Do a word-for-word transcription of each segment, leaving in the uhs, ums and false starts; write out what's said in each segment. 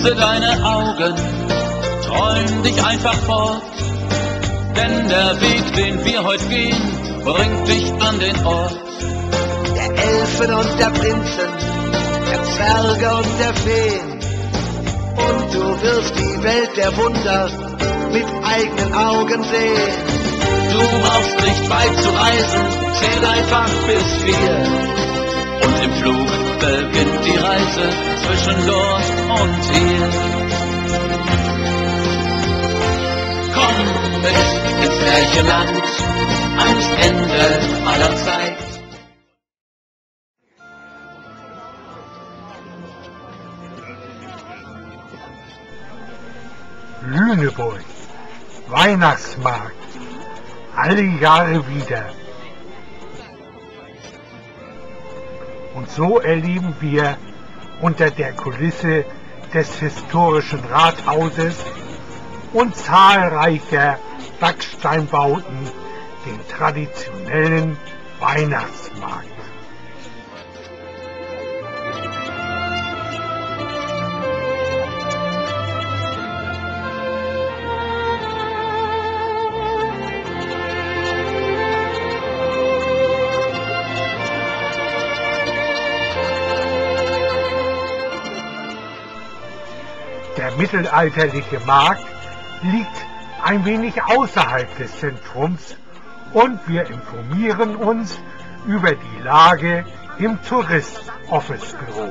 Schließe deine Augen, träum dich einfach fort, denn der Weg, den wir heute gehen, bringt dich an den Ort. Der Elfen und der Prinzen, der Zwerge und der Feen, und du wirst die Welt der Wunder mit eigenen Augen sehen. Du brauchst nicht weit zu reisen, zähl einfach bis vier. Und im Flug beginnt die Reise zwischen dort und hier. Komm mit ins Märchenland, ans Ende aller Zeit. Lüneburg, Weihnachtsmarkt, alle Jahre wieder. Und so erleben wir unter der Kulisse des historischen Rathauses und zahlreicher Backsteinbauten den traditionellen Weihnachtsmarkt. Der mittelalterliche Markt liegt ein wenig außerhalb des Zentrums und wir informieren uns über die Lage im Tourist-Office-Büro.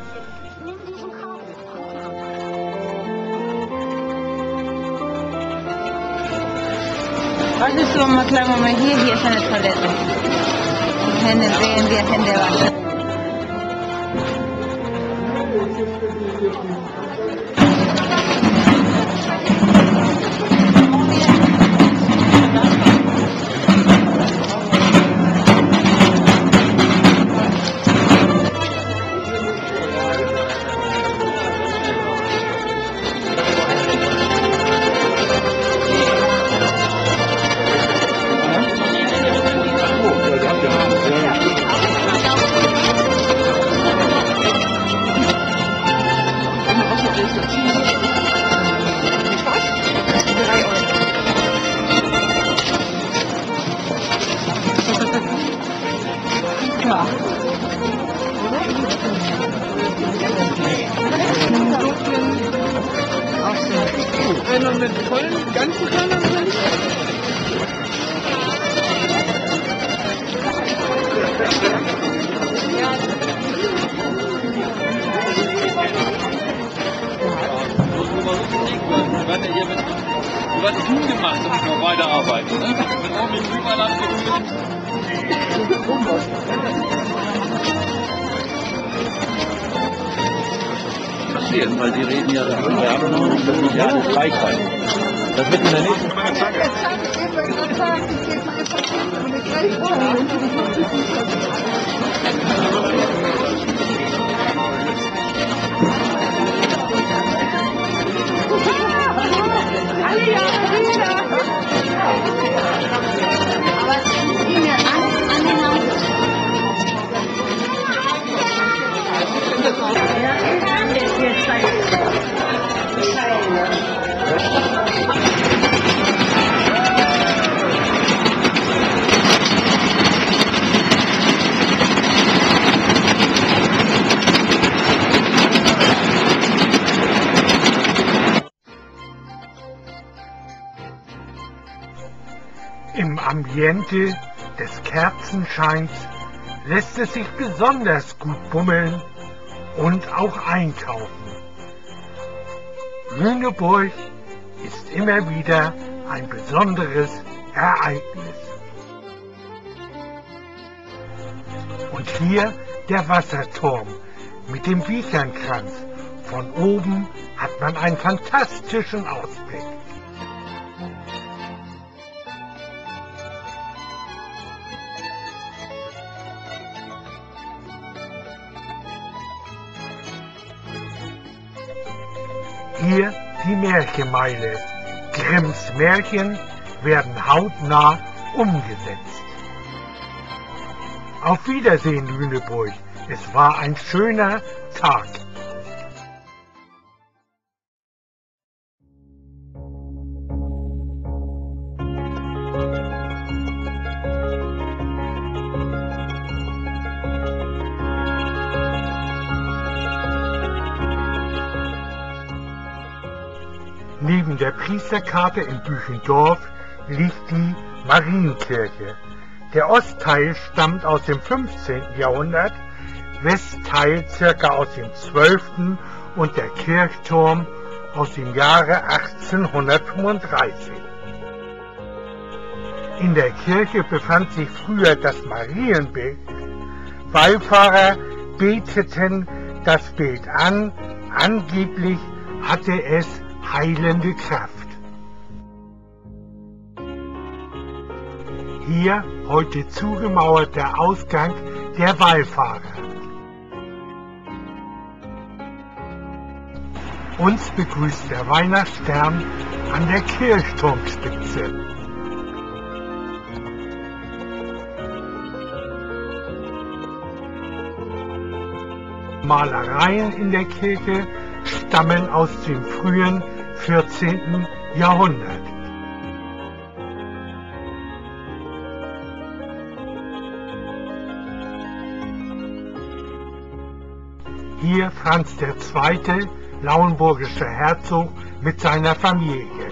Also so, mal kleinen Moment, hier, hier ist eine Toilette. Hände sehen wir, Hände waschen. Ja. Einer mit vollen ganzen Körnern drin. Du hast Huhn gemacht, damit wir weiterarbeiten. Ne? Wenn auch mit Überland passieren, weil die reden ja darüber. Wir haben noch nicht, das ist ja alles Gleichheit. Das wird in der nächsten Zeit. Alle Jahre wieder. Aber zieh mir an, an den Haus. Im Ambiente des Kerzenscheins lässt es sich besonders gut bummeln und auch einkaufen. Lüneburg ist immer wieder ein besonderes Ereignis. Und hier der Wasserturm mit dem Wiechernkranz. Von oben hat man einen fantastischen Ausblick. Hier die Märchenmeile. Grimms Märchen werden hautnah umgesetzt. Auf Wiedersehen, Lüneburg. Es war ein schöner Tag. Neben der Priesterkarte in Büchendorf liegt die Marienkirche. Der Ostteil stammt aus dem fünfzehnten Jahrhundert, Westteil circa aus dem zwölften und der Kirchturm aus dem Jahre achtzehnhundertfünfunddreißig. In der Kirche befand sich früher das Marienbild. Wallfahrer beteten das Bild an, angeblich hatte es heilende Kraft. Hier heute zugemauert der Ausgang der Wallfahrer. Uns begrüßt der Weihnachtsstern an der Kirchturmspitze. Malereien in der Kirche stammen aus dem frühen vierzehnten Jahrhundert. Hier Franz der Zweite, lauenburgischer Herzog mit seiner Familie.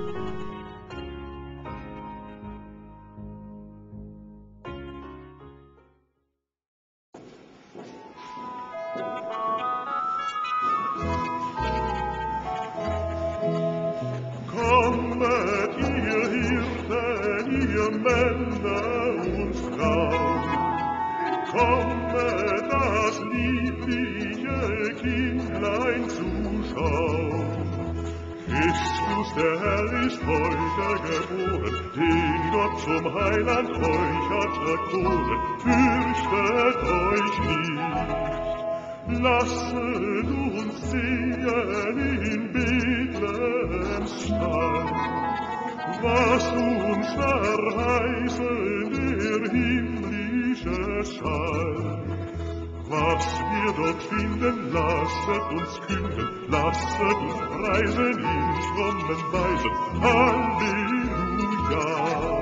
Kommet ihr Hirten, ihr Männer und Frauen, kommet das liebliche Kindlein zuschauen. Christus, der Herr, ist heute geboren, den Gott zum Heiland euch hat erkoren. Fürchtet euch nicht, lasset uns sehen in Bethlehems Stall, was uns verheißen der himmlische Schall. Was wir dort finden, lasset uns künden, lasset uns preisen in frommen Weisen. Halleluja!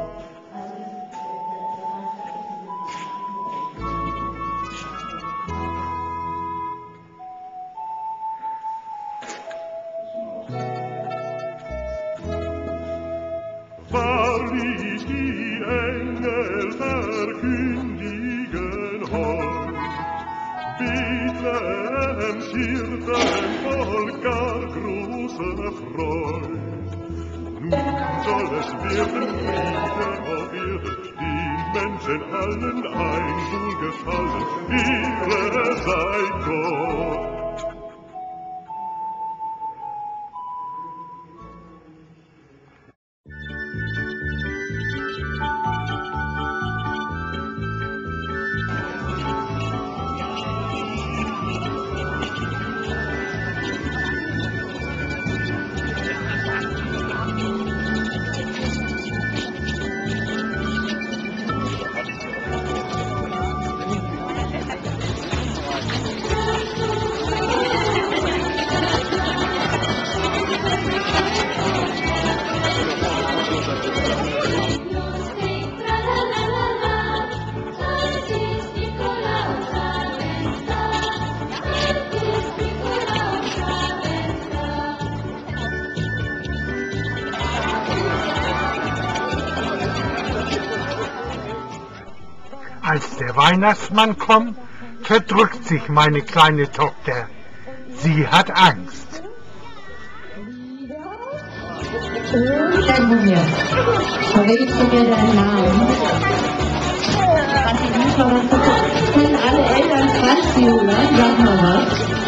Wahrlich die Engel verkündigen heut, Bethlehems Hirtenvolk gar große Freud. Nun soll es werden Friede auf Erden, den Menschen allen ein Wohlgefallen, Ehre sei Gott. Als der Weihnachtsmann kommt, verdrückt sich meine kleine Tochter. Sie hat Angst. Sag mir, verrätst du mir deinen Namen? Können alle Eltern Franzi hören? Sag mal was.